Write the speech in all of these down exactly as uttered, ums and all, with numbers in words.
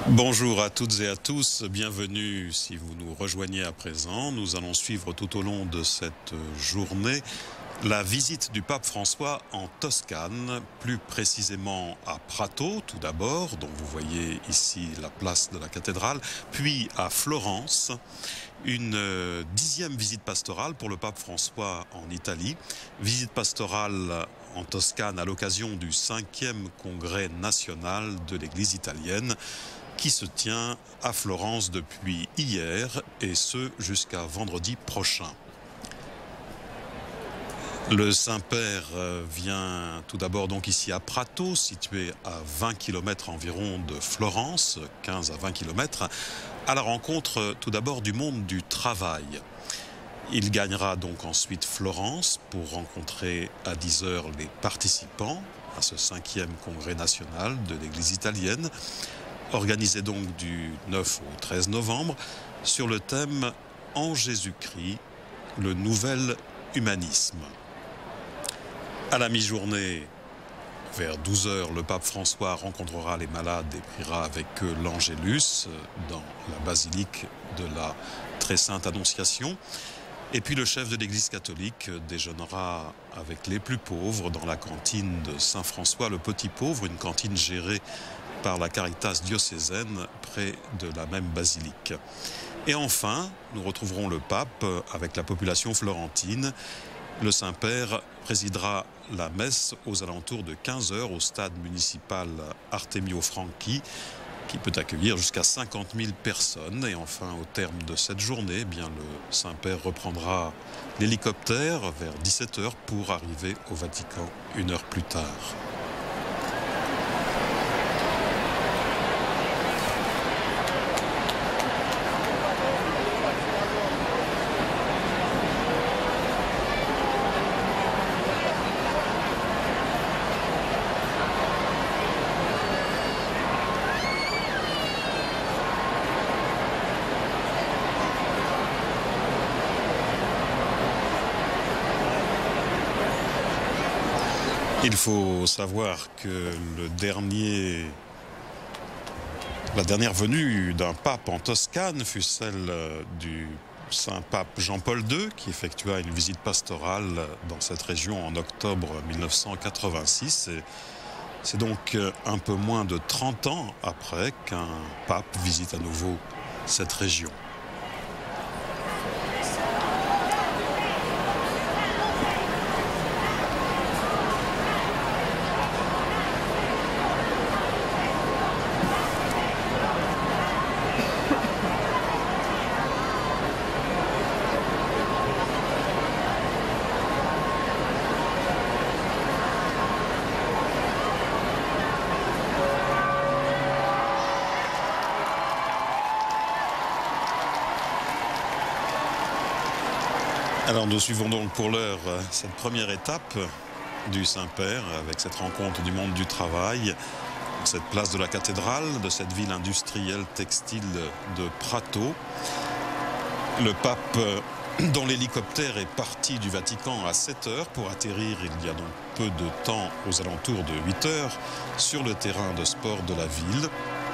Bonjour à toutes et à tous, bienvenue si vous nous rejoignez à présent. Nous allons suivre tout au long de cette journée la visite du pape François en Toscane, plus précisément à Prato tout d'abord, dont vous voyez ici la place de la cathédrale, puis à Florence. Une euh, dixième visite pastorale pour le pape François en Italie, visite pastorale en Toscane à l'occasion du cinquième congrès national de l'Église italienne qui se tient à Florence depuis hier et ce jusqu'à vendredi prochain. Le Saint-Père vient tout d'abord donc ici à Prato, situé à vingt kilomètres environ de Florence, quinze à vingt kilomètres, à la rencontre tout d'abord du monde du travail. Il gagnera donc ensuite Florence pour rencontrer à dix heures les participants à ce cinquième congrès national de l'Église italienne, organisé donc du neuf au treize novembre, sur le thème « En Jésus-Christ, le nouvel humanisme ». À la mi-journée, vers douze heures, le pape François rencontrera les malades et priera avec eux l'Angélus dans la basilique de la Très Sainte Annonciation. Et puis le chef de l'Église catholique déjeunera avec les plus pauvres dans la cantine de Saint-François le Petit Pauvre, une cantine gérée par la Caritas diocésaine près de la même basilique. Et enfin, nous retrouverons le pape avec la population florentine. Le Saint-Père présidera la messe aux alentours de quinze heures au stade municipal Artemio Franchi, qui peut accueillir jusqu'à cinquante mille personnes. Et enfin, au terme de cette journée, eh bien, le Saint-Père reprendra l'hélicoptère vers dix-sept heures pour arriver au Vatican une heure plus tard. Il faut savoir que le dernier, la dernière venue d'un pape en Toscane fut celle du Saint-Pape Jean-Paul deux, qui effectua une visite pastorale dans cette région en octobre mille neuf cent quatre-vingt-six. C'est donc un peu moins de trente ans après qu'un pape visite à nouveau cette région. Alors nous suivons donc pour l'heure cette première étape du Saint-Père avec cette rencontre du monde du travail, cette place de la cathédrale de cette ville industrielle textile de Prato. Le pape, dont l'hélicoptère est parti du Vatican à sept heures pour atterrir il y a donc peu de temps, aux alentours de huit heures, sur le terrain de sport de la ville.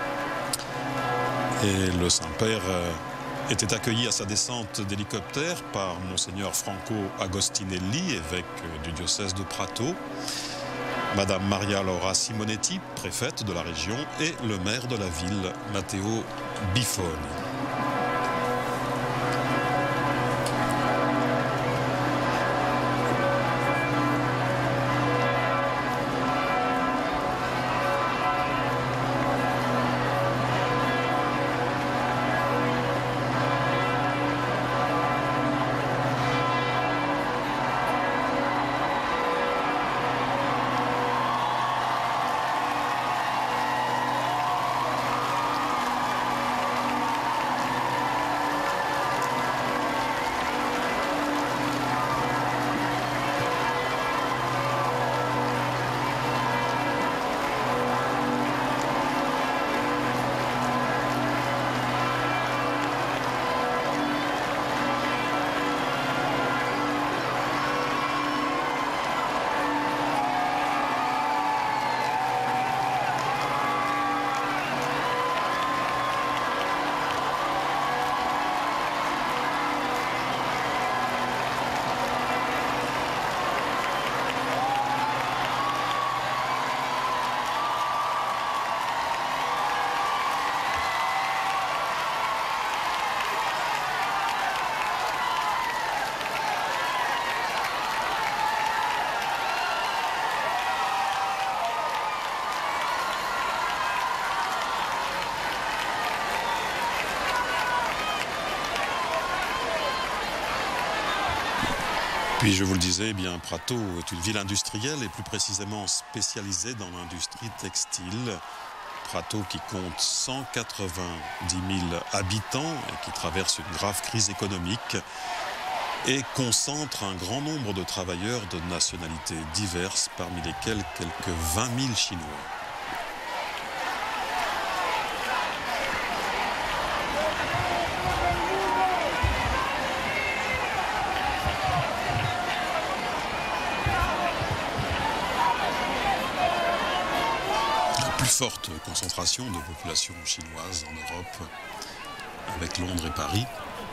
Et le Saint-Père était accueilli à sa descente d'hélicoptère par Monseigneur Franco Agostinelli, évêque du diocèse de Prato, Madame Maria Laura Simonetti, préfète de la région, et le maire de la ville, Matteo Bifoni. puis, je vous le disais, eh bien, Prato est une ville industrielle et plus précisément spécialisée dans l'industrie textile. Prato qui compte cent quatre-vingt-dix mille habitants et qui traverse une grave crise économique et concentre un grand nombre de travailleurs de nationalités diverses, parmi lesquels quelques vingt mille Chinois. Forte concentration de population chinoise en Europe, avec Londres et Paris.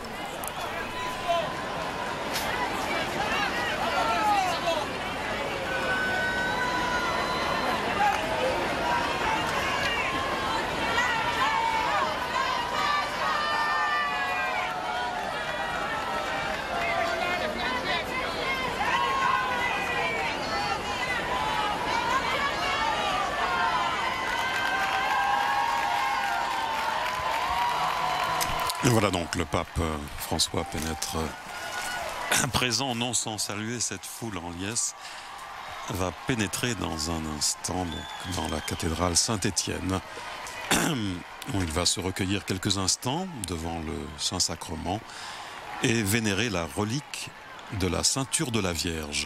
Et voilà donc le pape François pénètre à présent, non sans saluer cette foule en liesse, va pénétrer dans un instant donc, dans la cathédrale Saint-Étienne, où il va se recueillir quelques instants devant le Saint-Sacrement et vénérer la relique de la ceinture de la Vierge.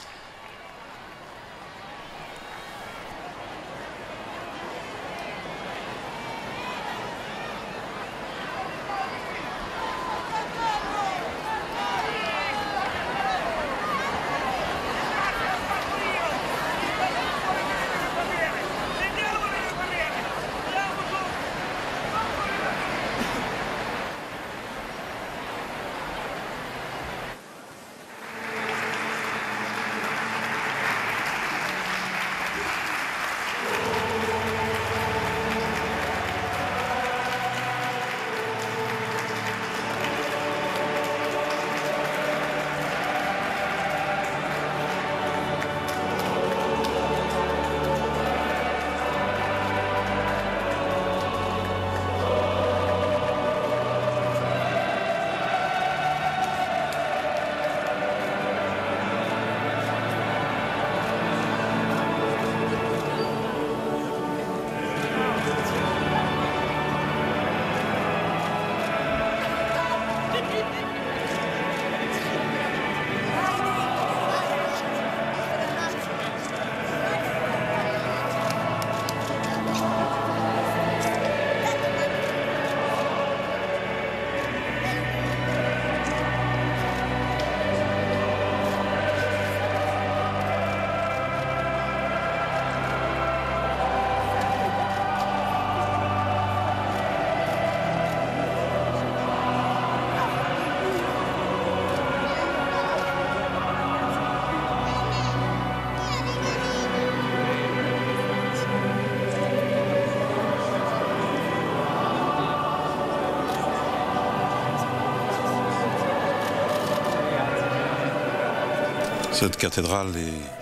Cette cathédrale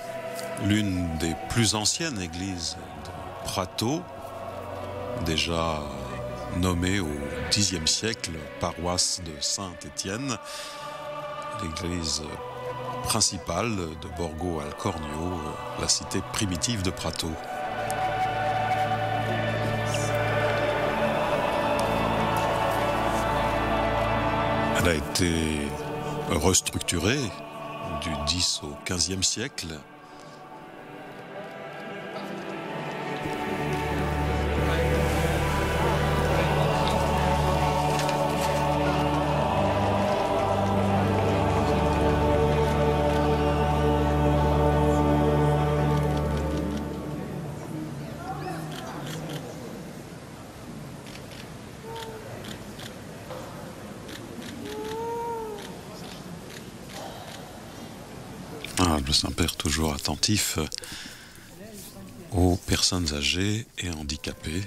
est l'une des plus anciennes églises de Prato, déjà nommée au dixième siècle paroisse de Saint-Étienne, l'église principale de Borgo al Cornio, la cité primitive de Prato. Elle a été restructurée du dix au quinzième siècle. Ah, le Saint-Père toujours attentif aux personnes âgées et handicapées.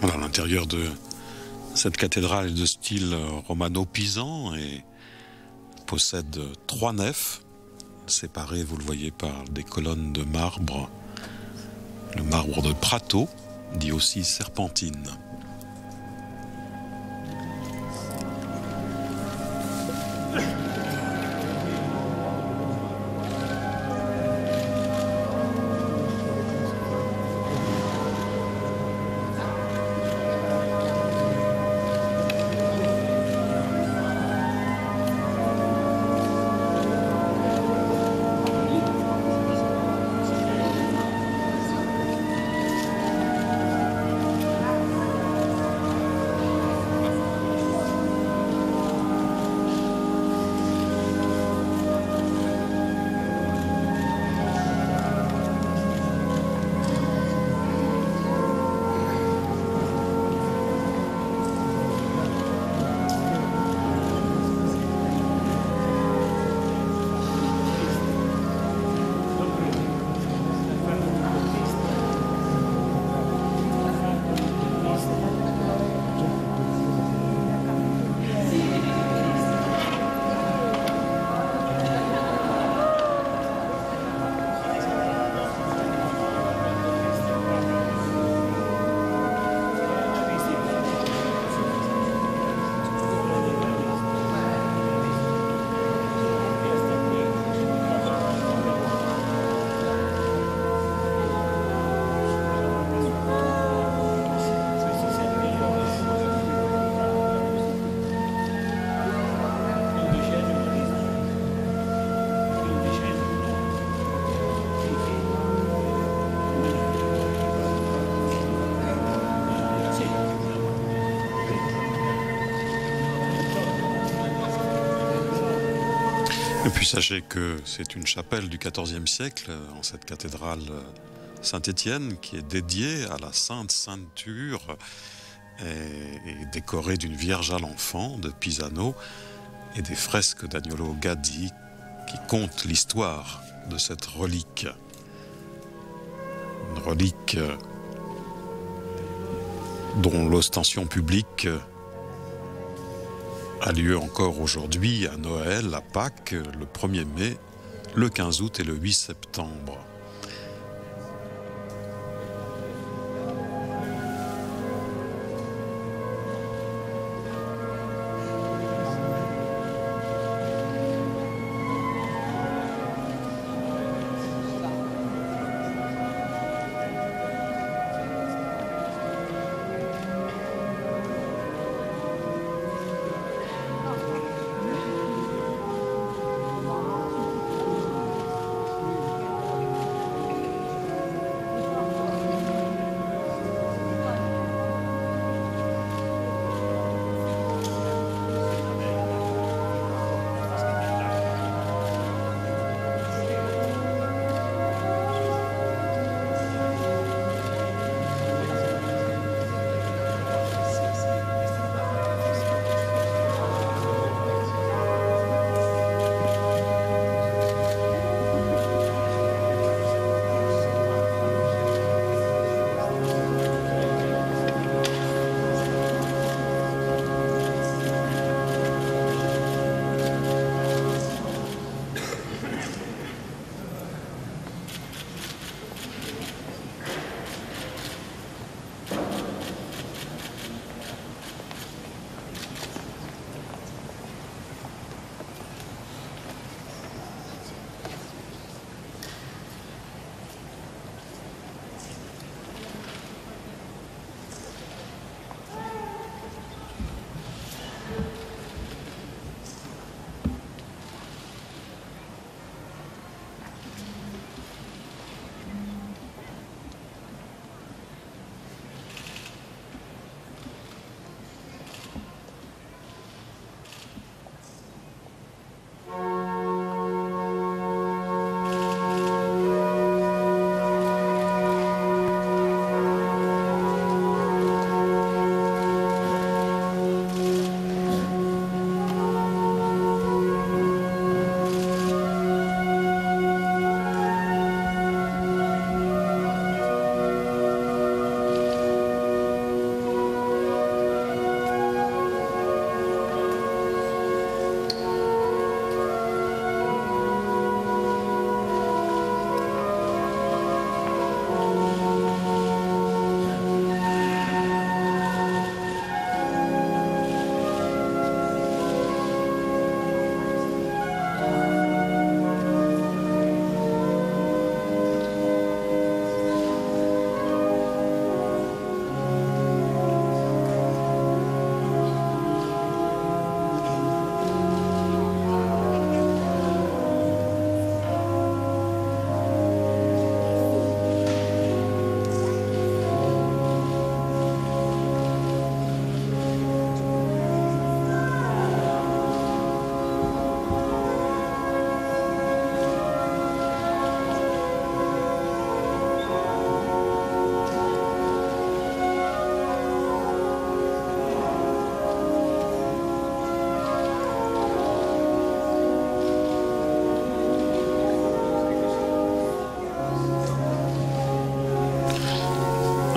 Voilà, l'intérieur de cette cathédrale est de style romano-pisan et possède trois nefs, séparées, vous le voyez, par des colonnes de marbre. Le marbre de Prato, dit aussi serpentine. Et puis sachez que c'est une chapelle du quatorzième siècle, en cette cathédrale Saint-Étienne, qui est dédiée à la Sainte Ceinture et, et décorée d'une Vierge à l'Enfant de Pisano et des fresques d'Agnolo Gaddi qui content l'histoire de cette relique. Une relique dont l'ostension publique a lieu encore aujourd'hui à Noël, à Pâques, le premier mai, le quinze août et le huit septembre.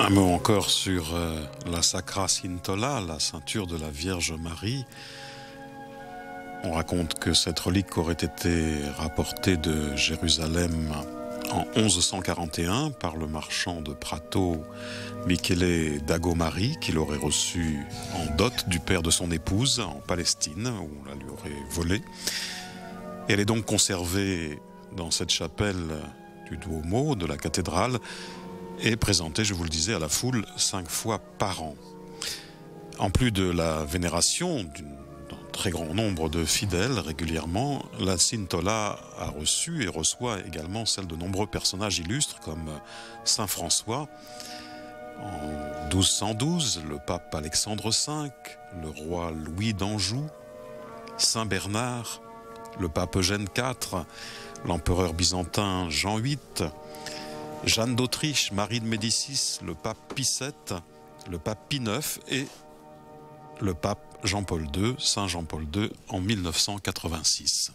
Un mot encore sur euh, la Sacra Cintola, la ceinture de la Vierge Marie. On raconte que cette relique aurait été rapportée de Jérusalem en onze cent quarante et un par le marchand de Prato Michele Dagomari, qui l'aurait reçue en dot du père de son épouse en Palestine, où on la lui aurait volée. Elle est donc conservée dans cette chapelle du Duomo, de la cathédrale, et présentée, je vous le disais, à la foule cinq fois par an. En plus de la vénération d'un très grand nombre de fidèles régulièrement, la Cintola a reçu et reçoit également celle de nombreux personnages illustres comme Saint François. En douze cent douze, le pape Alexandre cinq, le roi Louis d'Anjou, Saint Bernard, le pape Eugène quatre, l'empereur byzantin Jean huit, Jeanne d'Autriche, Marie de Médicis, le pape Pie sept, le pape Pie neuf et le pape Jean-Paul deux, Saint Jean-Paul deux, en mille neuf cent quatre-vingt-six.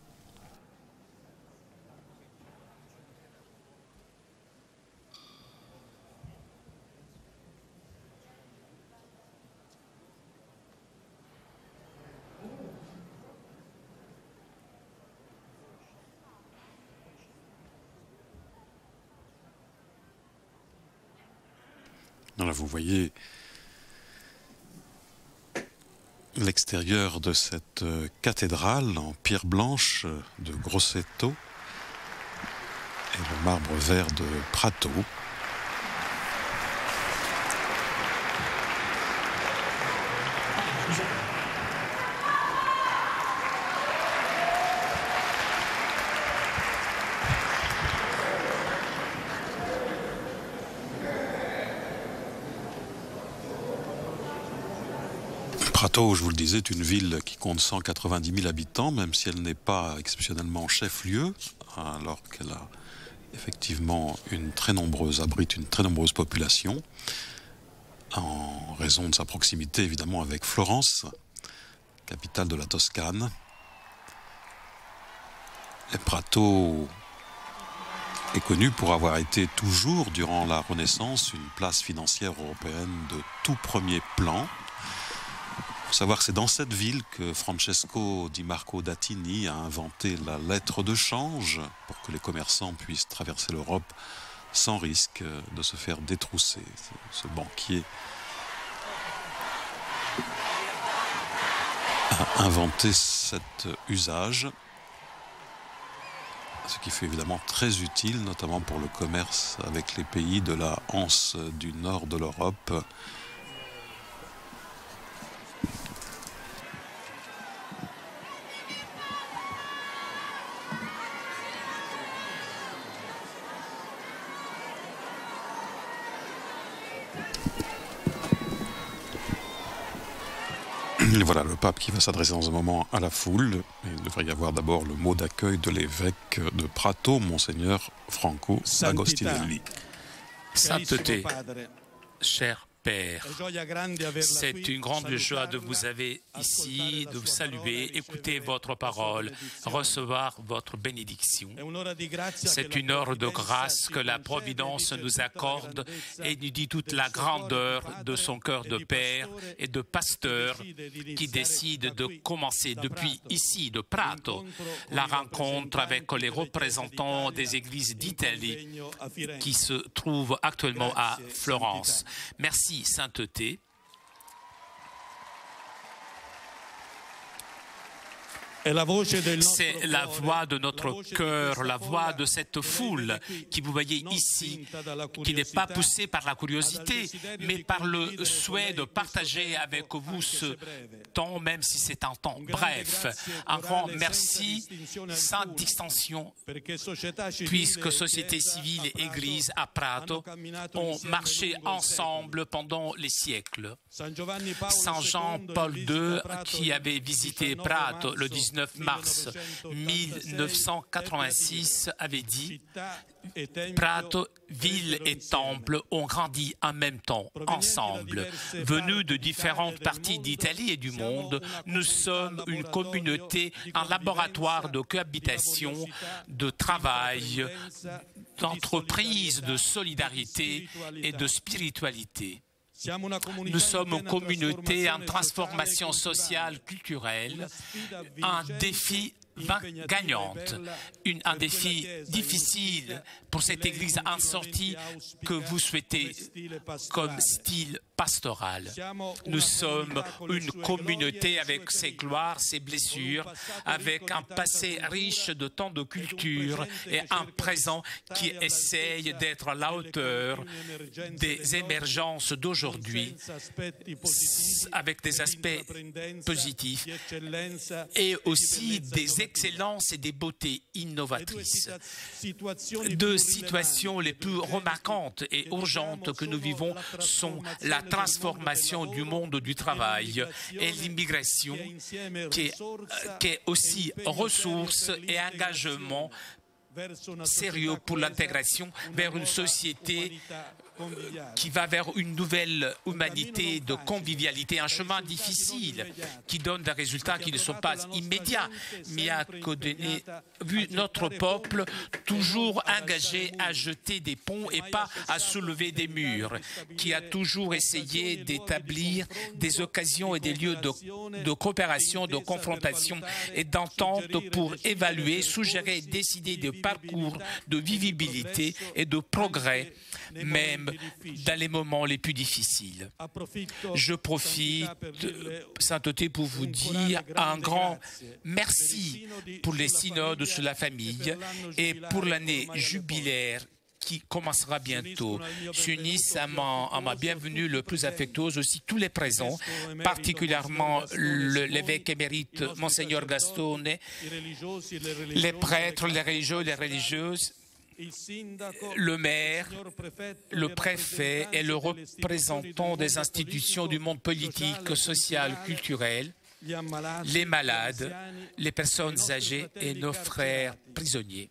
Là, vous voyez l'extérieur de cette cathédrale en pierre blanche de Grosseto et le marbre vert de Prato. Prato, je vous le disais, est une ville qui compte cent quatre-vingt-dix mille habitants, même si elle n'est pas exceptionnellement chef-lieu, alors qu'elle a effectivement une très nombreuse, abrite une très nombreuse population, en raison de sa proximité évidemment avec Florence, capitale de la Toscane. Et Prato est connu pour avoir été toujours, durant la Renaissance, une place financière européenne de tout premier plan. Il faut savoir que c'est dans cette ville que Francesco Di Marco d'Attini a inventé la lettre de change pour que les commerçants puissent traverser l'Europe sans risque de se faire détrousser. Ce banquier a inventé cet usage, ce qui fut évidemment très utile, notamment pour le commerce avec les pays de la Hanse du nord de l'Europe. Et voilà le pape qui va s'adresser dans un moment à la foule. Il devrait y avoir d'abord le mot d'accueil de l'évêque de Prato, Monseigneur Franco Agostinelli. Sainteté, cher Père, c'est une grande joie de vous avoir ici, de vous saluer, écouter votre parole, recevoir votre bénédiction. C'est une heure de grâce que la Providence nous accorde et nous dit toute la grandeur de son cœur de Père et de pasteur qui décide de commencer depuis ici, de Prato, la rencontre avec les représentants des églises d'Italie qui se trouvent actuellement à Florence. Merci, Sainteté. C'est la voix de notre cœur, la voix de cette foule qui vous voyez ici, qui n'est pas poussée par la curiosité, mais par le souhait de partager avec vous ce temps, même si c'est un temps bref. Un grand merci, sans distinction, puisque société civile et Église à Prato ont marché ensemble pendant les siècles. Saint Jean-Paul deux, qui avait visité Prato le dix-neuf mars mille neuf cent quatre-vingt-six, avait dit « Prato, ville et temple ont grandi en même temps, ensemble. Venus de différentes parties d'Italie et du monde, nous sommes une communauté, un laboratoire de cohabitation, de travail, entreprise de solidarité et de spiritualité. Nous sommes une communauté en transformation sociale, culturelle, un défi gagnante, une, un défi difficile pour cette Église en sortie que vous souhaitez comme style pastoral. Nous sommes une communauté avec ses gloires, ses blessures, avec un passé riche de tant de culture et un présent qui essaye d'être à la hauteur des émergences d'aujourd'hui avec des aspects positifs et aussi des excellences et des beautés innovatrices. Deux situations les plus remarquantes et urgentes que nous vivons sont la transformation du monde du travail et l'immigration qui est, qui est aussi ressources et engagement sérieux pour l'intégration vers une société qui va vers une nouvelle humanité de convivialité, un chemin difficile qui donne des résultats qui ne sont pas immédiats, mais à donner, vu notre peuple toujours engagé à jeter des ponts et pas à soulever des murs, qui a toujours essayé d'établir des occasions et des lieux de, de coopération, de confrontation et d'entente pour évaluer, suggérer, décider de parcours de vivibilité et de progrès, même dans les moments les plus difficiles. Je profite, Sainteté, pour vous dire un grand merci pour les synodes sur la famille et pour l'année jubilaire qui commencera bientôt. S'unissent à ma, à ma bienvenue le plus affectueuse aussi tous les présents, particulièrement l'évêque émérite Monseigneur Gastone, les prêtres, les religieux, les religieuses, le maire, le préfet et le représentant des institutions du monde politique, social, culturel, les malades, les personnes âgées et nos frères prisonniers.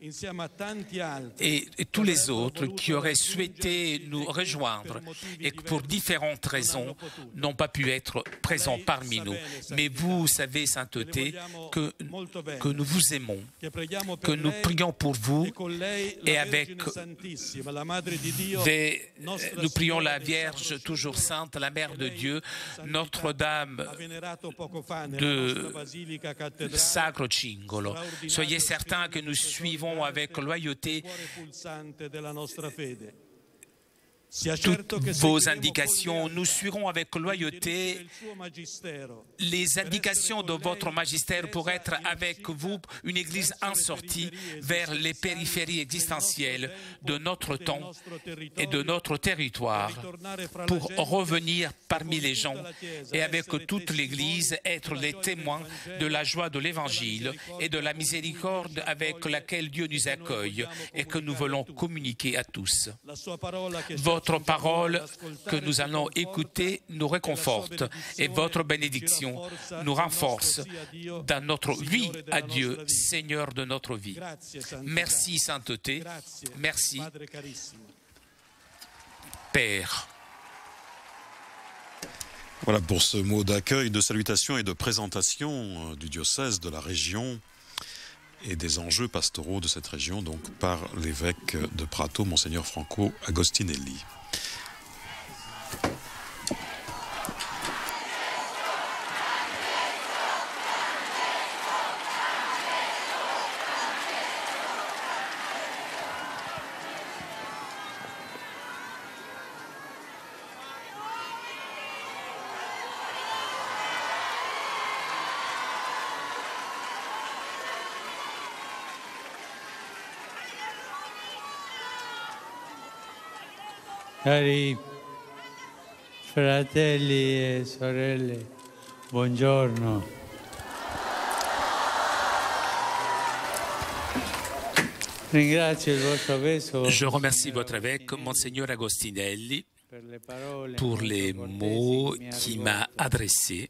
Et, et tous les autres qui auraient souhaité nous rejoindre et qui, pour différentes raisons, n'ont pas pu être présents parmi nous. Mais vous savez, Sainteté, que, que nous vous aimons, que nous prions pour vous et avec des, nous prions la Vierge toujours sainte, la Mère de Dieu, Notre-Dame de Sacro Cingolo. Soyez certains que nous suivons avec loyauté toutes vos indications. Nous suivrons avec loyauté les indications de votre magistère pour être avec vous une Église en sortie vers les périphéries existentielles de notre temps et de notre territoire pour revenir parmi les gens et avec toute l'Église être les témoins de la joie de l'Évangile et de la miséricorde avec laquelle Dieu nous accueille et que nous voulons communiquer à tous. Votre Votre parole que nous allons écouter nous réconforte et votre bénédiction nous renforce dans notre vie à Dieu, Seigneur de notre vie. Merci, Sainteté. Merci, Père. Voilà pour ce mot d'accueil, de salutation et de présentation du diocèse, de la région et des enjeux pastoraux de cette région, donc par l'évêque de Prato, Monseigneur Franco Agostinelli. Cari fratelli e sorelle, buongiorno. Je remercie votre évêque, Monseigneur Agostinelli, pour les mots qu'il m'a adressés.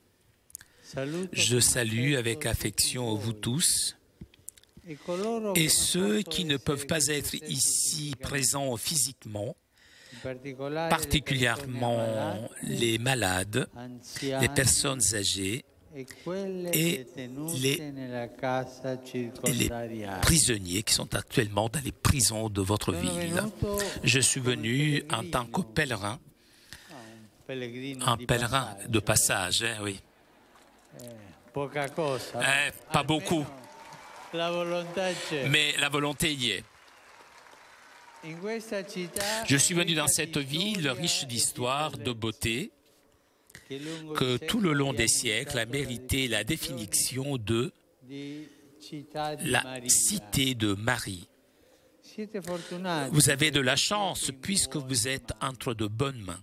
Je salue avec affection vous tous et ceux qui ne peuvent pas être ici présents physiquement, particulièrement les malades, les personnes âgées et les, les prisonniers qui sont actuellement dans les prisons de votre ville. Je suis venu en tant que pèlerin, un pèlerin de passage, hein, oui. Eh, pas beaucoup, mais la volonté y est. Je suis venu dans cette ville riche d'histoire, de beauté, que tout le long des siècles a mérité la définition de la cité de Marie. Vous avez de la chance puisque vous êtes entre de bonnes mains.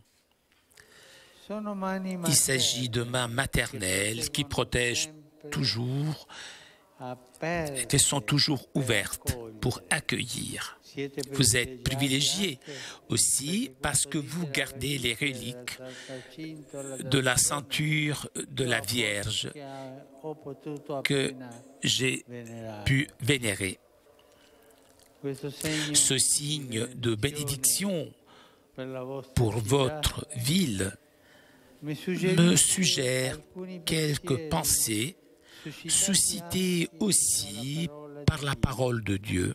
Il s'agit de mains maternelles qui protègent toujours, qui sont toujours ouvertes pour accueillir. Vous êtes privilégiés aussi parce que vous gardez les reliques de la ceinture de la Vierge que j'ai pu vénérer. Ce signe de bénédiction pour votre ville me suggère quelques pensées suscitées aussi par la parole de Dieu.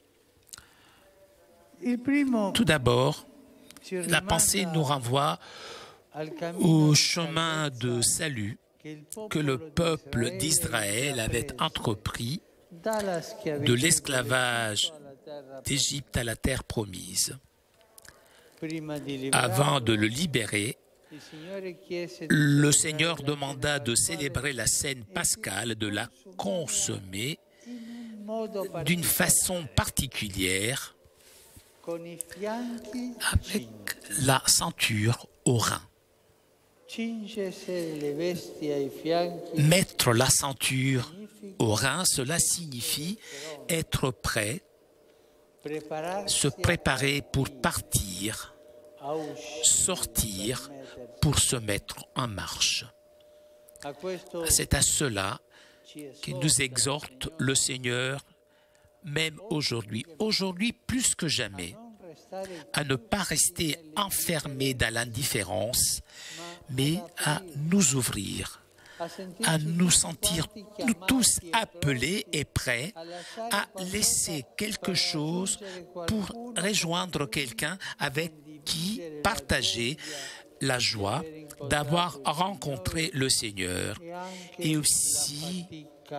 Tout d'abord, la pensée nous renvoie au chemin de salut que le peuple d'Israël avait entrepris de l'esclavage d'Égypte à la terre promise. Avant de le libérer, le Seigneur demanda de célébrer la scène pascale, de la consommer d'une façon particulière avec la ceinture au rein. Mettre la ceinture au rein, cela signifie être prêt, se préparer pour partir, sortir pour se mettre en marche. C'est à cela qu'il nous exhorte le Seigneur, même aujourd'hui, aujourd'hui plus que jamais, à ne pas rester enfermés dans l'indifférence, mais à nous ouvrir, à nous sentir nous tous appelés et prêts à laisser quelque chose pour rejoindre quelqu'un avec qui partager la joie d'avoir rencontré le Seigneur et aussi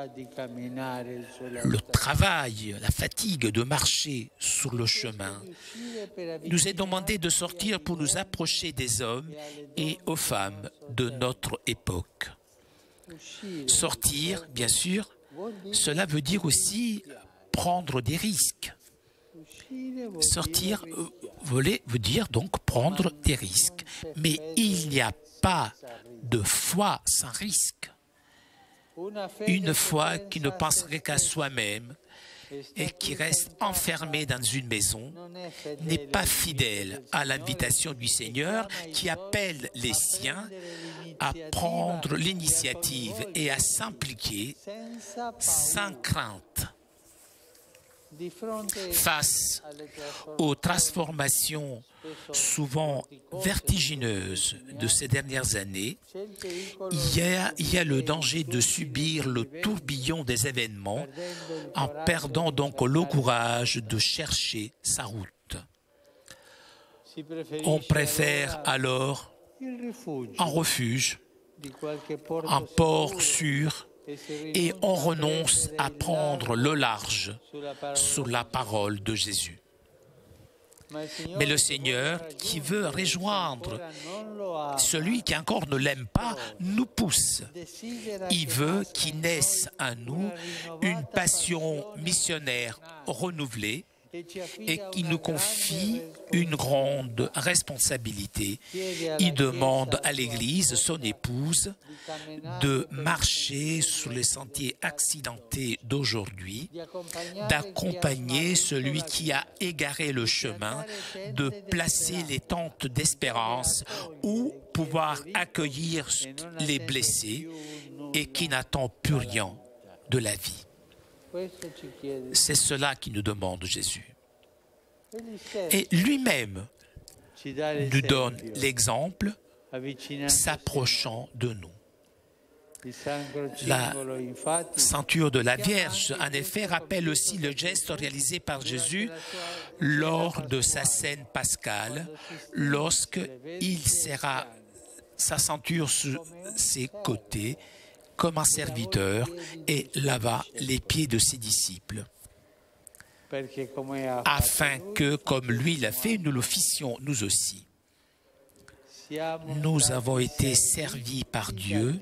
le travail, la fatigue de marcher sur le chemin. Il nous est demandé de sortir pour nous approcher des hommes et aux femmes de notre époque. Sortir, bien sûr, cela veut dire aussi prendre des risques. Sortir euh, voler, veut dire donc prendre des risques. Mais il n'y a pas de foi sans risque. Une foi qui ne penserait qu'à soi-même et qui reste enfermée dans une maison n'est pas fidèle à l'invitation du Seigneur qui appelle les siens à prendre l'initiative et à s'impliquer sans crainte. Face aux transformations souvent vertigineuses de ces dernières années, il y a, il y a le danger de subir le tourbillon des événements en perdant donc le courage de chercher sa route. On préfère alors un refuge, un port sûr, et on renonce à prendre le large sur la parole de Jésus. Mais le Seigneur, qui veut rejoindre celui qui encore ne l'aime pas, nous pousse. Il veut qu'il naisse en nous une passion missionnaire renouvelée et qu'il nous confie une grande responsabilité. Il demande à l'Église, son épouse, de marcher sur les sentiers accidentés d'aujourd'hui, d'accompagner celui qui a égaré le chemin, de placer les tentes d'espérance ou pouvoir accueillir les blessés et qui n'attend plus rien de la vie. C'est cela qui nous demande Jésus. Et lui-même nous donne l'exemple s'approchant de nous. La ceinture de la Vierge, en effet, rappelle aussi le geste réalisé par Jésus lors de sa scène pascale, lorsqu'il serra sa ceinture sur ses côtés comme un serviteur et lava les pieds de ses disciples, afin que, comme lui l'a fait, nous le fissions nous aussi. Nous avons été servis par Dieu,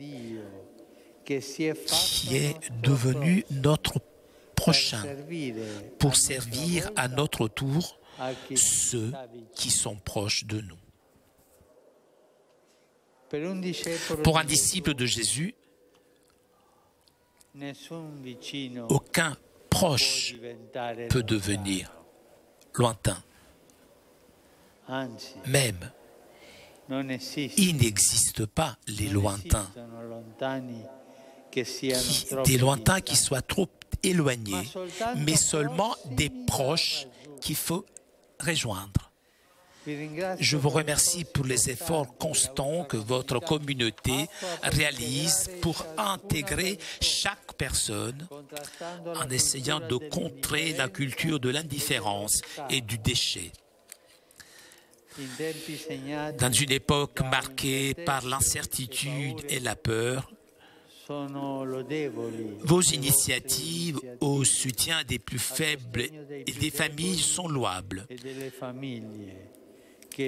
qui est devenu notre prochain, pour servir à notre tour ceux qui sont proches de nous. Pour un disciple de Jésus, aucun proche peut devenir lointain. Même, il n'existe pas les lointains, qui, des lointains qui soient trop éloignés, mais seulement des proches qu'il faut rejoindre. Je vous remercie pour les efforts constants que votre communauté réalise pour intégrer chaque personne en essayant de contrer la culture de l'indifférence et du déchet. Dans une époque marquée par l'incertitude et la peur, vos initiatives au soutien des plus faibles et des familles sont louables. Et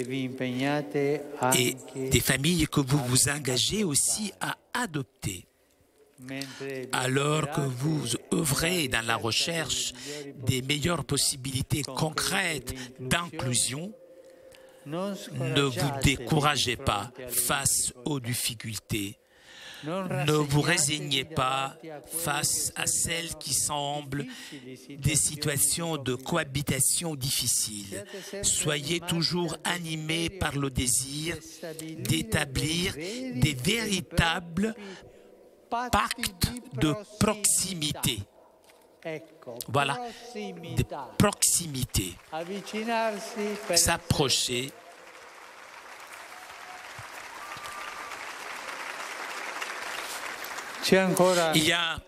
des familles que vous vous engagez aussi à adopter. Alors que vous œuvrez dans la recherche des meilleures possibilités concrètes d'inclusion, ne vous découragez pas face aux difficultés. Ne vous résignez pas face à celles qui semblent des situations de cohabitation difficiles. Soyez toujours animés par le désir d'établir des véritables pactes de proximité. Voilà, de proximité. S'approcher. Il y a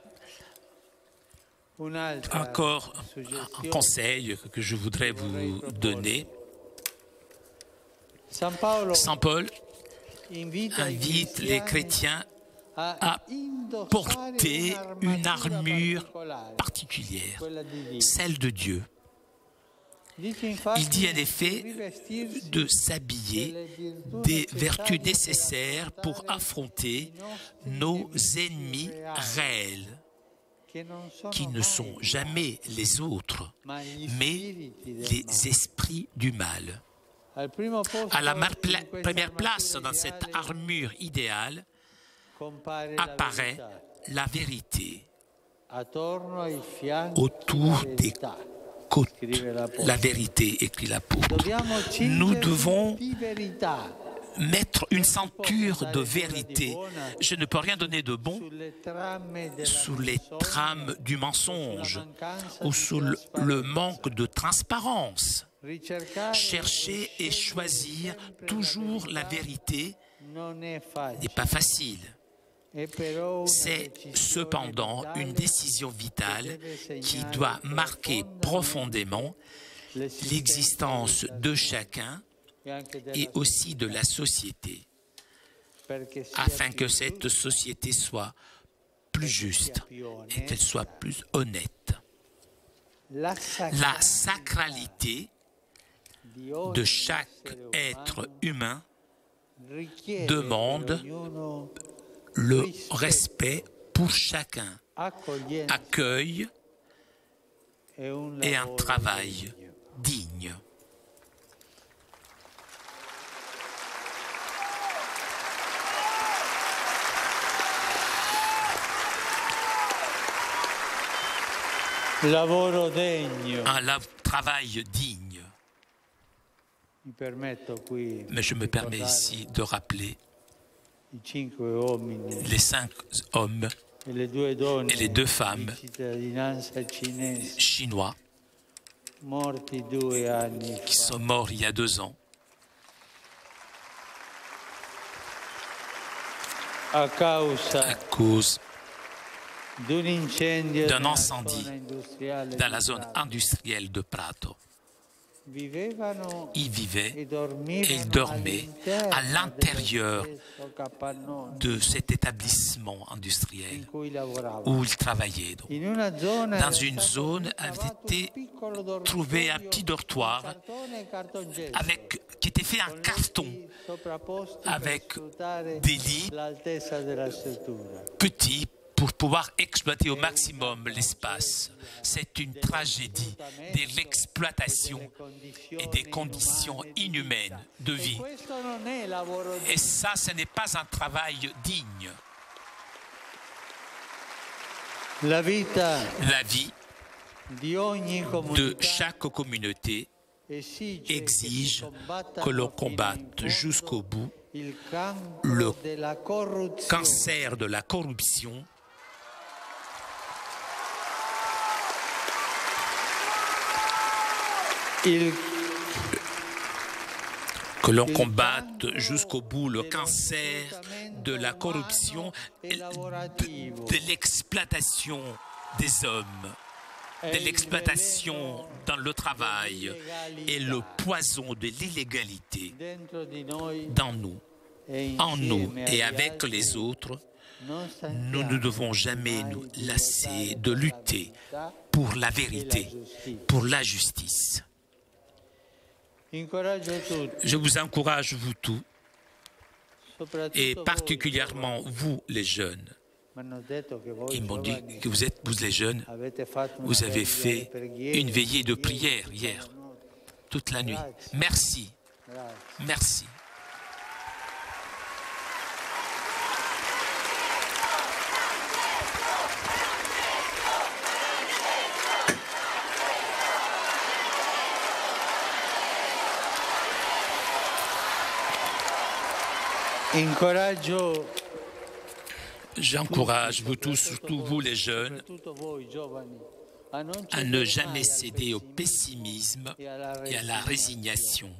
encore un conseil que je voudrais vous donner. Saint Paul invite les chrétiens à porter une armure particulière, celle de Dieu. Il dit en effet de s'habiller des vertus nécessaires pour affronter nos ennemis réels, qui ne sont jamais les autres, mais les esprits du mal. À la première place dans cette armure idéale apparaît la vérité autour des côte, la vérité, écrit l'apôtre. Nous devons mettre une ceinture de vérité. Je ne peux rien donner de bon sous les trames du mensonge ou sous le manque de transparence. Chercher et choisir toujours la vérité n'est pas facile. C'est cependant une décision vitale qui doit marquer profondément l'existence de chacun et aussi de la société, afin que cette société soit plus juste et qu'elle soit plus honnête. La sacralité de chaque être humain demande le respect pour chacun, accueil et un travail digne. Lavoro degno. Un travail digne. Mais je me permets ici de rappeler les cinq hommes et les deux femmes chinois qui sont morts il y a deux ans. a à causa cause d'un incendio d'un nella incendie zona industriale dans di la zone Prato. industrielle de Prato. Vivevano Ils vivaient e et dormivano dormaient à all'interno l'intérieur dello stesso capannone de cet établissement in industriel cui lavoravano. où ils travaillaient. Donc. In una zona Dans era une stato zone ricavato avait été un piccolo trouvé un dormitorio petit in dortoir cartone e cartongesso, avec, qui était fait en con carton letti sovrapposti avec per sfruttare des lits l'altezza della struttura. petits pour pouvoir exploiter au maximum l'espace. C'est une tragédie de l'exploitation et des conditions inhumaines de vie. Questo non è lavoro Et ça, ce n'est pas un travail digne. La vita La vie di ogni de comunità chaque communauté esige exige che si combattano que l'on fino in combatte fondo jusqu'au bout il cancro le della corruzione. cancer de la corruption, Il que l'on combatte jusqu'au bout le cancer de la corruption, et de, de l'exploitation des hommes, de l'exploitation dans le travail et le poison de l'illégalité dentro di noi dans nous, e en nous insieme et agli avec altri les autres. non Nous ne devons jamais nous lasser de lutter pour la vérité, pour la justice. Incoraggio tutti, Je vous encourage, vous tous, et soprattutto particulièrement vous, les jeunes. voi. M'hanno detto che voi Ils m'ont dit giovani que vous êtes, vous les jeunes, avete fatto una vous avez veglia fait di preghiera, une veillée de ieri, prière tutta hier, la notte. toute la nuit. Merci, Grazie. merci. Incoraggio J'encourage vous tous, surtout vous les jeunes, soprattutto voi giovani a non à cedere ne mai jamais al céder au pessimismo pessimisme e alla et à la résignation.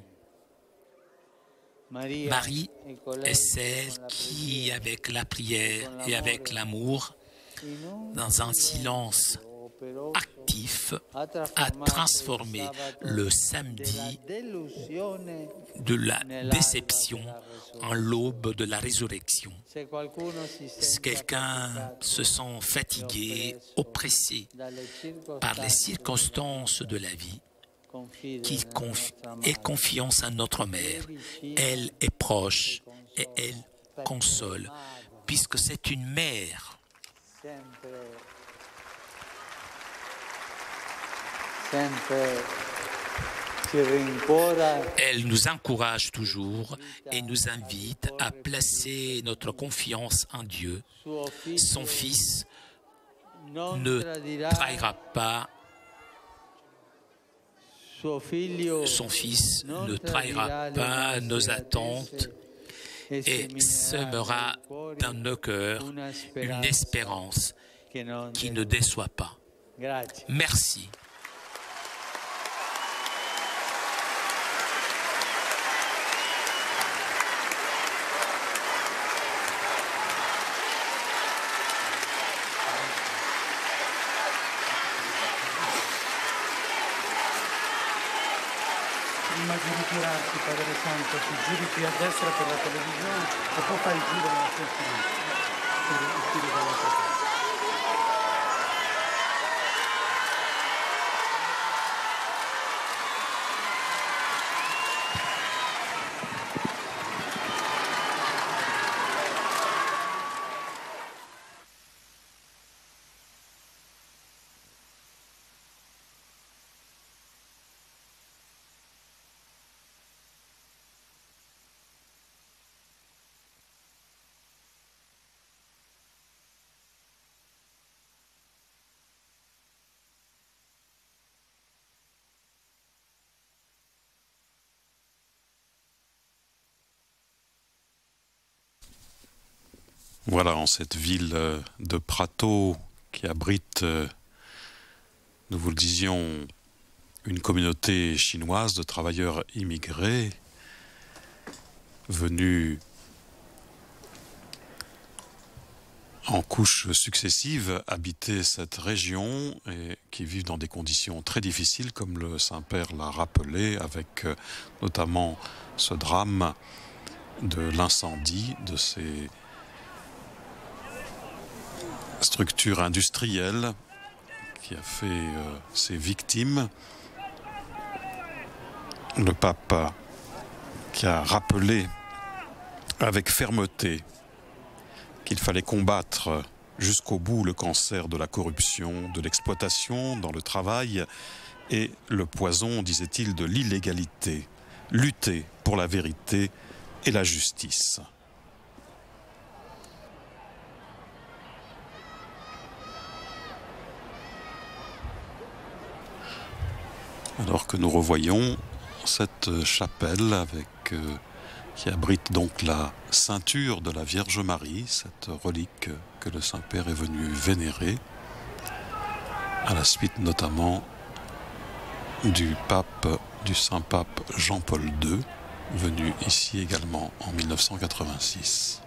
Maria Marie è colei est celle con la qui, preghiera, avec la prière et avec l'amour, in un dans un silence operoso, actif, ha a trasformato transformé il sabato le della samedi delusione de la nell'alba déception della resurrezione. en l'aube de la résurrection. Se qualcuno si Si sente quelqu'un affaticato se sent fatigué, oppressé dalle par les circostanze, circonstances de la vie, confida qu'il nella confi- nostra ait madre. confiance à notre mère. Elle est proche et elle console, puisque c'est une mère. Sempre, sempre ci rincuora Elle nous encourage toujours et nous invite à placer notre confiance en Dieu. suo figlio, Son Fils non ne tradirà trahira pas, suo figlio son Fils non ne tradirà trahira le pas nostre nos attentes attese et semera nei cuori dans nos cœurs una une speranza espérance che non qui delude. ne déçoit pas. Grazie. Merci. Prima di ritirarsi, Padre Santo, si giri qui a destra per la televisione e poi fa il giro nella sua sinistra per uscire dall'altra parte. Voilà, en cette ville de Prato qui abrite, nous vous le disions, une communauté chinoise de travailleurs immigrés venus en couches successives habité cette région et qui vivent dans des conditions très difficiles, comme le Saint-Père l'a rappelé, avec euh, notamment ce drame de l'incendie de ces structures industrielles qui a fait euh, ses victimes. Le pape qui a rappelé avec fermeté qu'il fallait combattre jusqu'au bout le cancer de la corruption, de l'exploitation dans le travail et le poison, disait-il, de l'illégalité, lutter pour la vérité et la justice. Alors que nous revoyons cette chapelle avec, euh, qui abrite donc la ceinture de la Vierge Marie, cette relique que le Saint-Père est venu vénérer, à la suite notamment du pape, du Saint-Pape Jean-Paul deux, venu ici également en mille neuf cent quatre-vingt-six.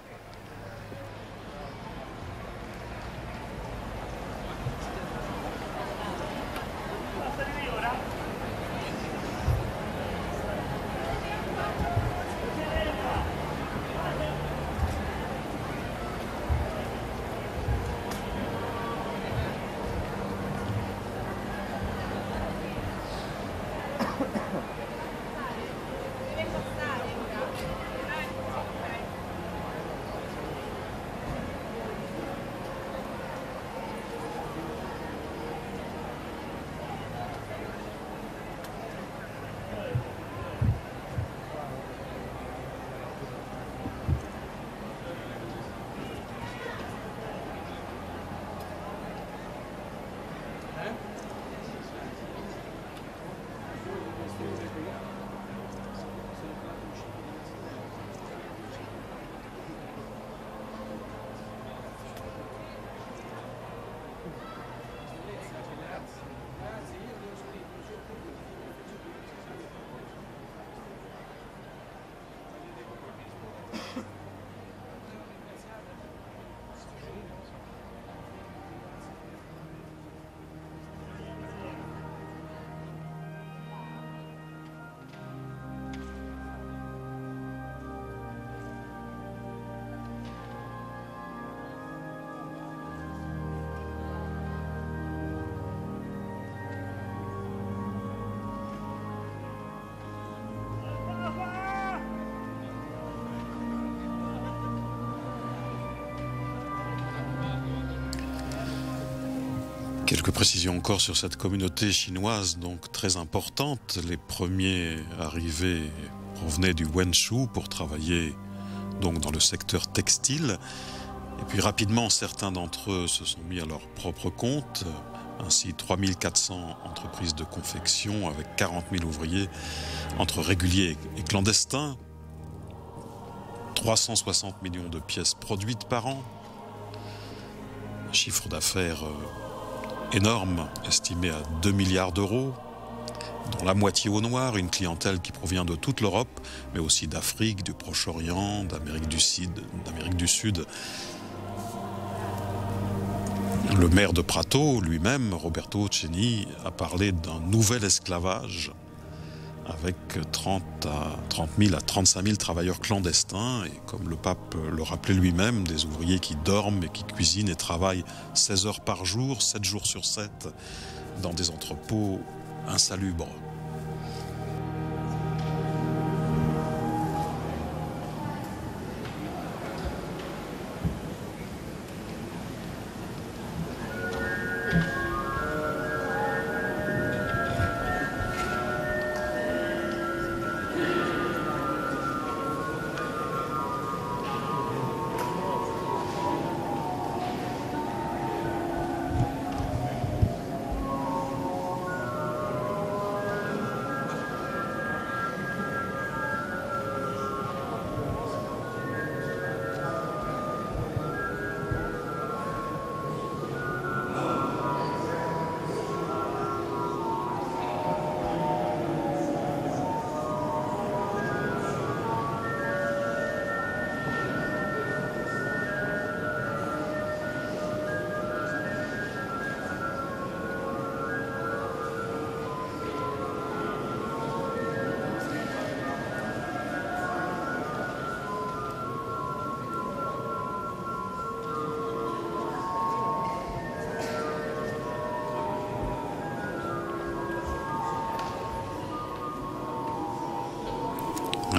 Quelques précisions encore sur cette communauté chinoise, donc très importante. Les premiers arrivés provenaient du Wenzhou pour travailler donc dans le secteur textile. Et puis rapidement, certains d'entre eux se sont mis à leur propre compte. Ainsi, trois mille quatre cents entreprises de confection avec quarante mille ouvriers entre réguliers et clandestins. trois cent soixante millions de pièces produites par an. Chiffre d'affaires énorme, estimé à deux milliards d'euros, dont la moitié au noir, une clientèle qui provient de toute l'Europe, mais aussi d'Afrique, du Proche-Orient, d'Amérique du Sud, d'Amérique du Sud. Le maire de Prato, lui-même, Roberto Ceni, a parlé d'un nouvel esclavage avec trente mille à trente-cinq mille travailleurs clandestins et, comme le pape le rappelait lui-même, des ouvriers qui dorment et qui cuisinent et travaillent seize heures par jour, sept jours sur sept, dans des entrepôts insalubres.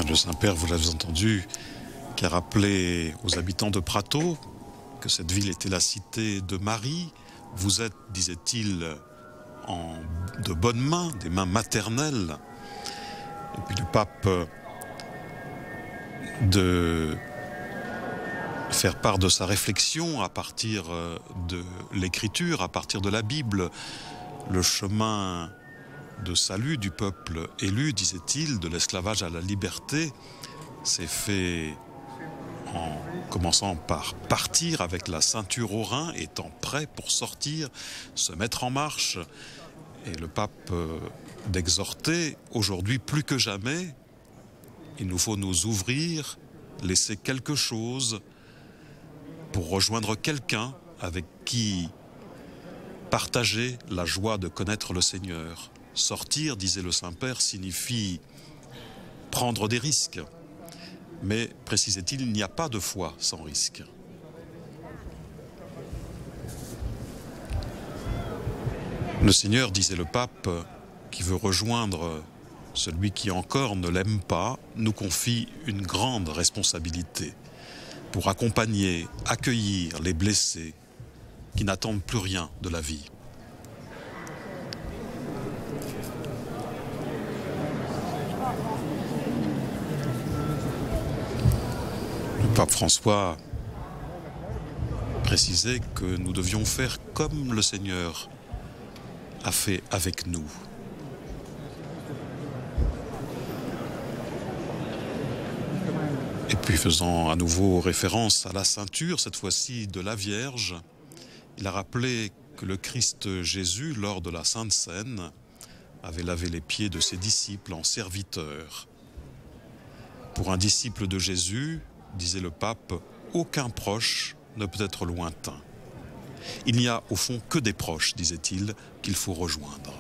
Le Saint-Père, vous l'avez entendu, qui a rappelé aux habitants de Prato que cette ville était la cité de Marie. Vous êtes, disait-il, en de bonnes mains, des mains maternelles. Et puis le pape de faire part de sa réflexion à partir de l'écriture, à partir de la Bible, le chemin de salut du peuple élu, disait-il, de l'esclavage à la liberté, s'est fait en commençant par partir avec la ceinture au rein, étant prêt pour sortir, se mettre en marche. Et le pape euh, d'exhorter, aujourd'hui plus que jamais, il nous faut nous ouvrir, laisser quelque chose pour rejoindre quelqu'un avec qui partager la joie de connaître le Seigneur. Sortir, disait le Saint-Père, signifie prendre des risques. Mais, précisait-il, il n'y a pas de foi sans risque. Le Seigneur, disait le pape, qui veut rejoindre celui qui encore ne l'aime pas, nous confie une grande responsabilité pour accompagner, accueillir les blessés qui n'attendent plus rien de la vie. Le pape François précisait que nous devions faire comme le Seigneur a fait avec nous. Et puis faisant à nouveau référence à la ceinture, cette fois-ci de la Vierge, il a rappelé que le Christ Jésus, lors de la Sainte Seine, avait lavé les pieds de ses disciples en serviteurs. Pour un disciple de Jésus, disait le pape, aucun proche ne peut être lointain. Il n'y a au fond que des proches, disait-il, qu'il faut rejoindre.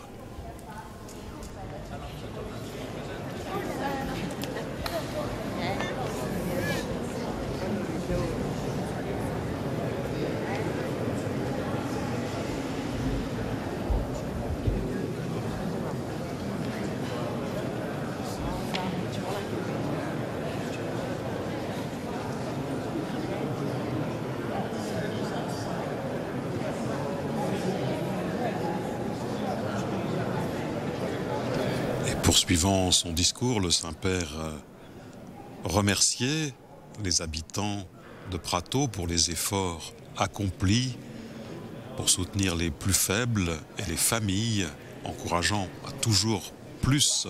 Poursuivant son discours, le Saint-Père remerciait les habitants de Prato pour les efforts accomplis pour soutenir les plus faibles et les familles, encourageant à toujours plus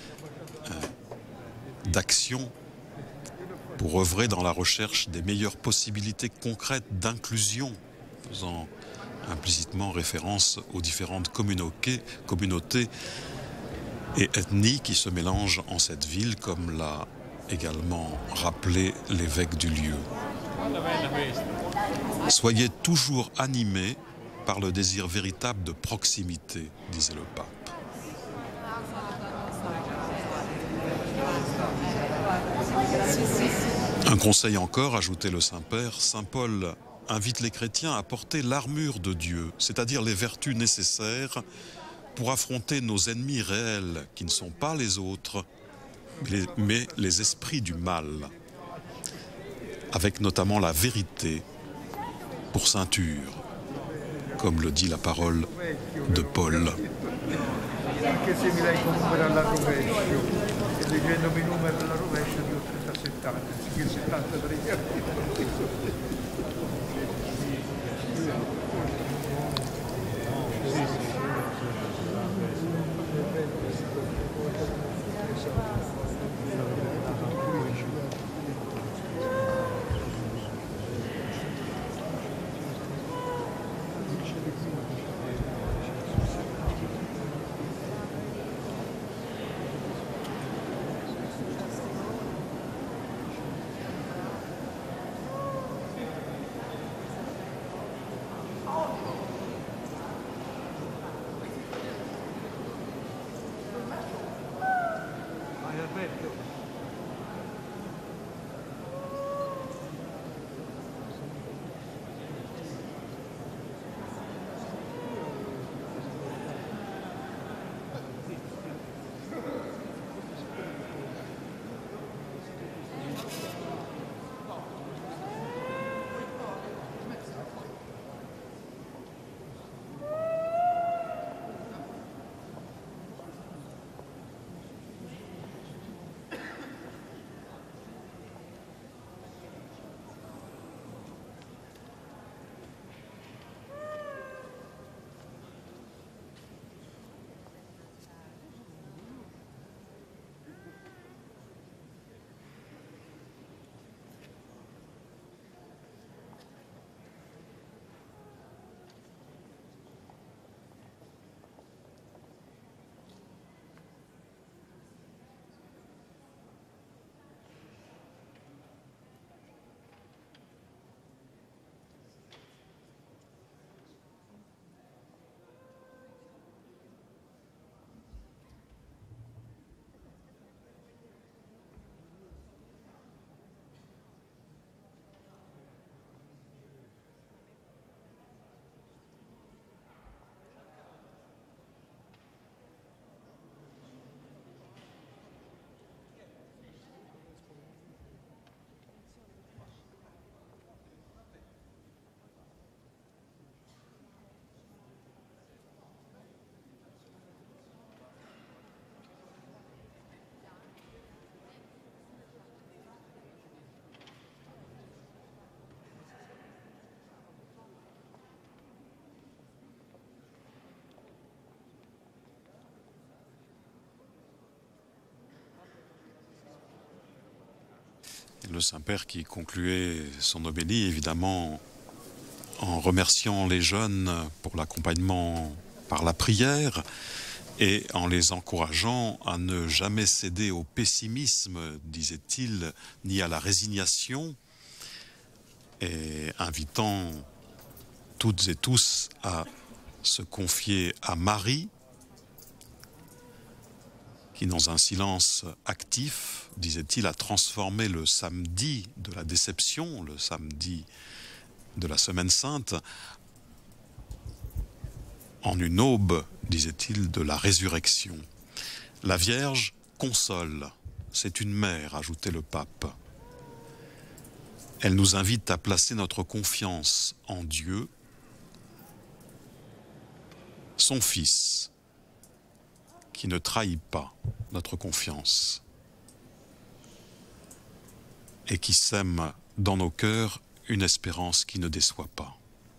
d'actions pour œuvrer dans la recherche des meilleures possibilités concrètes d'inclusion, faisant implicitement référence aux différentes communautés, communautés et ethnies qui se mélangent en cette ville, comme l'a également rappelé l'évêque du lieu. Soyez toujours animés par le désir véritable de proximité, disait le pape. Un conseil encore, ajoutait le Saint-Père, Saint Paul invite les chrétiens à porter l'armure de Dieu, c'est-à-dire les vertus nécessaires pour affronter nos ennemis réels, qui ne sont pas les autres, mais les esprits du mal, avec notamment la vérité pour ceinture, comme le dit la parole de Paul. Saint-Père qui concluait son homélie, évidemment, en remerciant les jeunes pour l'accompagnement par la prière et en les encourageant à ne jamais céder au pessimisme, disait-il, ni à la résignation, et invitant toutes et tous à se confier à Marie, qui, dans un silence actif, disait-il, a transformé le samedi de la déception, le samedi de la Semaine Sainte, en une aube, disait-il, de la résurrection. La Vierge console, c'est une mère, ajoutait le pape. Elle nous invite à placer notre confiance en Dieu, son Fils, qui ne trahit pas notre confiance et qui sème dans nos cœurs une espérance qui ne déçoit pas.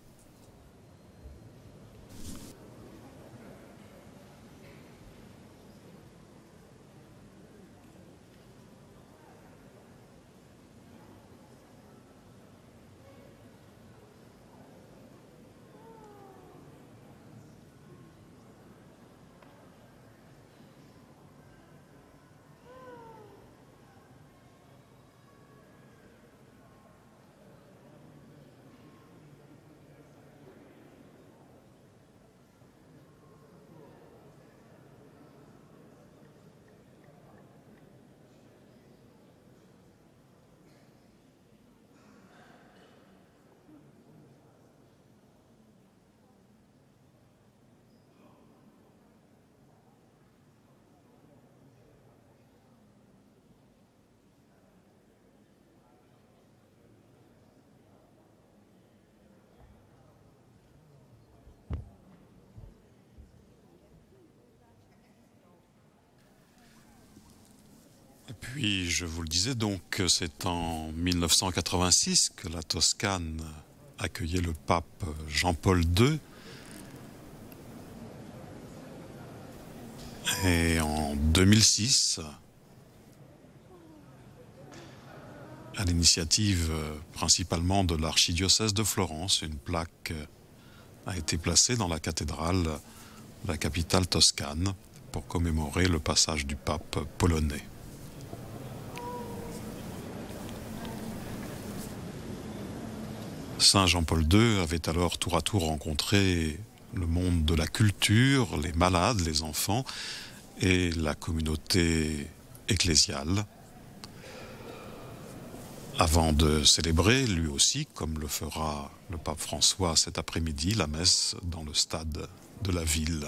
Et puis, je vous le disais, donc, c'est en mille neuf cent quatre-vingt-six que la Toscane accueillait le pape Jean-Paul deux. Et en deux mille six, à l'initiative principalement de l'archidiocèse de Florence, une plaque a été placée dans la cathédrale de la capitale toscane pour commémorer le passage du pape polonais. Saint Jean-Paul deux avait alors tour à tour rencontré le monde de la culture, les malades, les enfants et la communauté ecclésiale, avant de célébrer lui aussi, comme le fera le pape François cet après-midi, la messe dans le stade de la ville.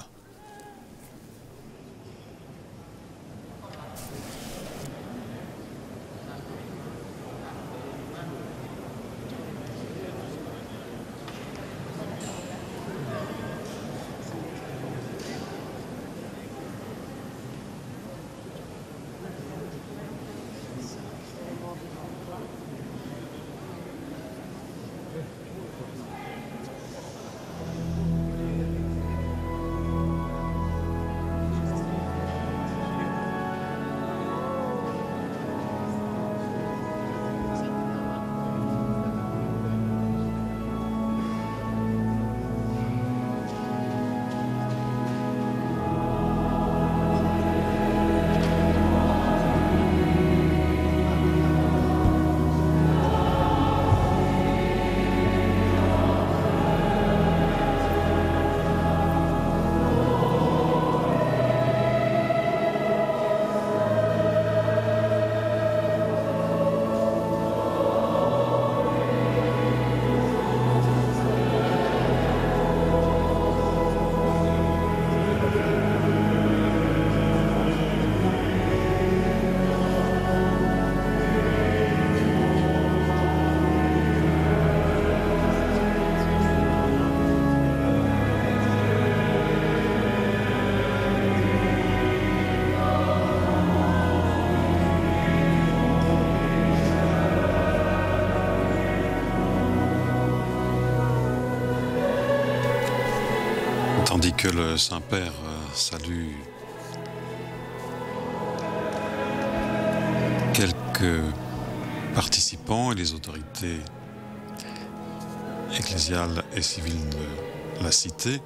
Tandis que le Saint-Père salue quelques participants et les autorités ecclésiales et civiles de la cité.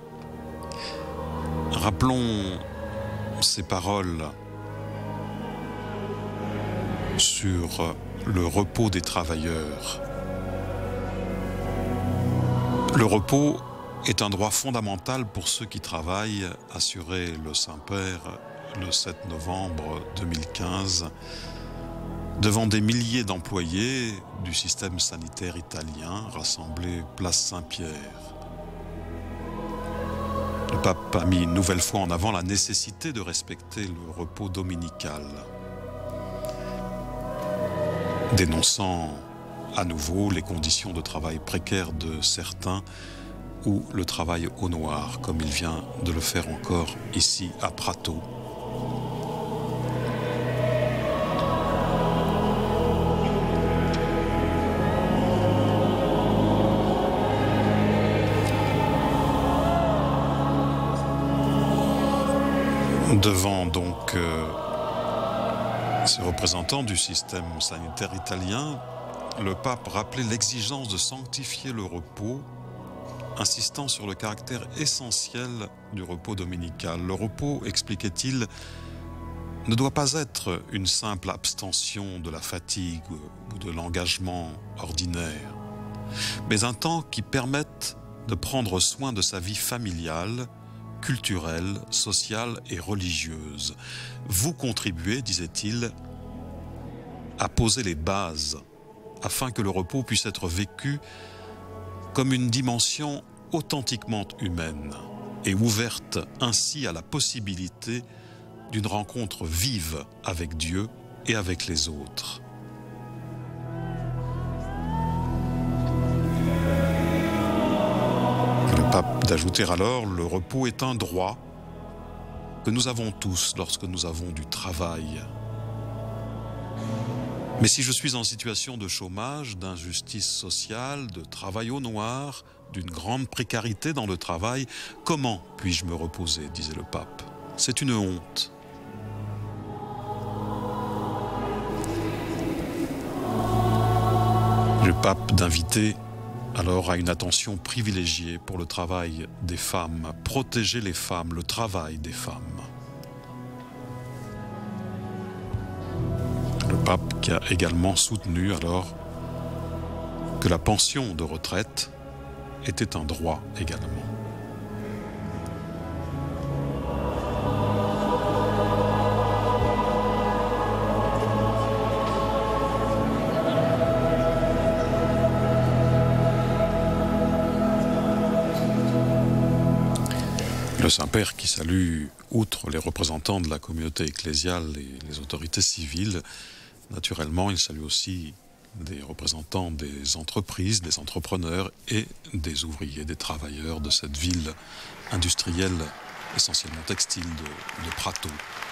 Rappelons ces paroles sur le repos des travailleurs. Le repos est un droit fondamental pour ceux qui travaillent, assurait le Saint-Père le sept novembre deux mille quinze devant des milliers d'employés du système sanitaire italien rassemblés place Saint-Pierre. Le pape a mis une nouvelle fois en avant la nécessité de respecter le repos dominical, dénonçant à nouveau les conditions de travail précaires de certains ou le travail au noir, comme il vient de le faire encore ici à Prato. Devant donc euh, ces représentants du système sanitaire italien, le pape rappelait l'exigence de sanctifier le repos, insistant sur le caractère essentiel du repos dominical. Le repos, expliquait-il, ne doit pas être une simple abstention de la fatigue ou de l'engagement ordinaire, mais un temps qui permette de prendre soin de sa vie familiale, culturelle, sociale et religieuse. Vous contribuez, disait-il, à poser les bases afin que le repos puisse être vécu comme une dimension authentiquement humaine et ouverte ainsi à la possibilité d'une rencontre vive avec Dieu et avec les autres. Le pape d'ajouter alors, le repos est un droit que nous avons tous lorsque nous avons du travail. Mais si je suis en situation de chômage, d'injustice sociale, de travail au noir, d'une grande précarité dans le travail, comment puis-je me reposer, disait le pape. C'est une honte. Le pape d'inviter alors à une attention privilégiée pour le travail des femmes, protéger les femmes, le travail des femmes. Le pape qui a également soutenu alors que la pension de retraite était un droit également. Le Saint-Père qui salue, outre les représentants de la communauté ecclésiale et les autorités civiles, naturellement, il salue aussi des représentants des entreprises, des entrepreneurs et des ouvriers, des travailleurs de cette ville industrielle, essentiellement textile de, de Prato.